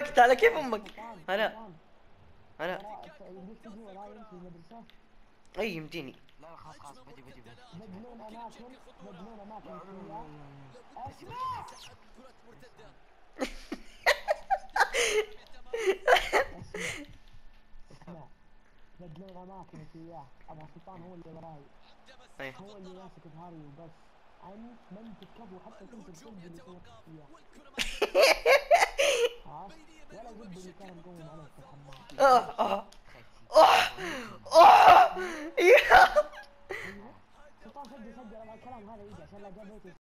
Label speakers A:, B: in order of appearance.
A: تعال كيف امك. هلا هلا. اي يمديني.
B: لا خلاص خلاص بدي
C: بدلون اماكن فيها. اسمع اسمع بدلون اماكن فيها. ابغى سلطان هو اللي وراي،
A: اي
C: هو اللي ماسك ظهري وبس. انت ما تركبه حتى كنت القلب اللي سويت فيها. ها ولا قد اللي كان مقوم عليك في الحمام.
B: خايفين
A: آه.
B: خايفين.
A: آه. يا
C: ايوه سلطان سجل على الكلام هذا يجي عشان لا جاب بيتي.